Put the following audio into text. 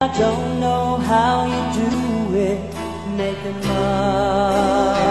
I don't know how you do it, making love.